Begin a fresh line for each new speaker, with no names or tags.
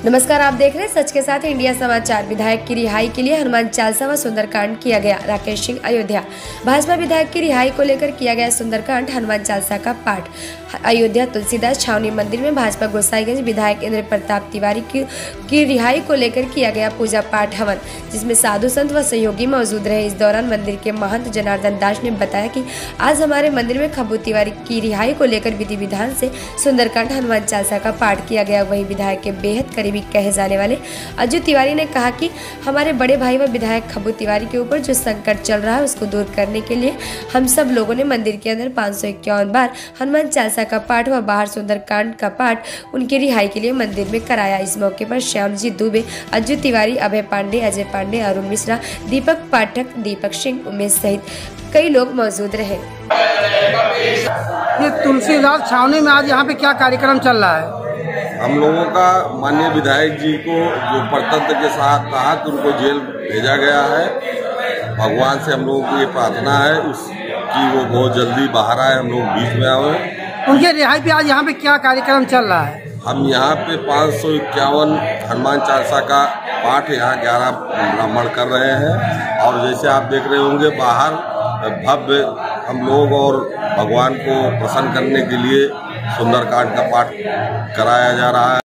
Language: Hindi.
नमस्कार, आप देख रहे हैं सच के साथ इंडिया समाचार। विधायक की रिहाई के लिए हनुमान चालीसा व सुंदरकांड किया गया। राकेश सिंह, अयोध्या। भाजपा विधायक की रिहाई को लेकर किया गया सुंदरकांड हनुमान चालीसा का पाठ। अयोध्या तुलसीदास छावनी मंदिर में भाजपा गोसाईगंज विधायक इंद्र प्रताप तिवारी की रिहाई को लेकर किया गया पूजा पाठ हवन, जिसमें साधु संत व सहयोगी मौजूद रहे। इस दौरान मंदिर के महंत जनार्दन दास ने बताया कि आज हमारे मंदिर में खब्बू तिवारी की रिहाई को लेकर विधि विधान से सुंदरकांड हनुमान चालीसा का पाठ किया गया। वहीं विधायक के बेहद करीबी कहे जाने वाले अज्जू तिवारी ने कहा कि हमारे बड़े भाई व विधायक खब्बू तिवारी के ऊपर जो संकट चल रहा है उसको दूर करने के लिए हम सब लोगों ने मंदिर के अंदर 551 बार हनुमान चालीसा का पाठ व बाहर सुंदरकांड का पाठ उनकी रिहाई के लिए मंदिर में कराया। इस मौके पर श्यामजी दुबे, अज्जू तिवारी, अभय पांडे, अजय पांडे, अरुण मिश्रा, दीपक पाठक, दीपक सिंह, उमेश सहित कई लोग मौजूद रहे।
ये तुलसीदास छावनी में आज यहाँ पे क्या कार्यक्रम चल रहा है?
हम लोगों का माननीय विधायक जी को जो परतंत्र के साथ कहा कि उनको जेल भेजा गया है, भगवान से हम लोगों की ये प्रार्थना है उसकी वो बहुत जल्दी बाहर आए, हम लोग बीच में आए।
उनके रिहाई पे आज यहाँ पे क्या कार्यक्रम चल रहा है?
हम यहाँ पे 551 हनुमान चालीसा का पाठ यहाँ 11 ब्राह्मण कर रहे हैं और जैसे आप देख रहे होंगे बाहर भव्य हम लोग और भगवान को प्रसन्न करने के लिए सुंदरकांड का पाठ कराया जा रहा है।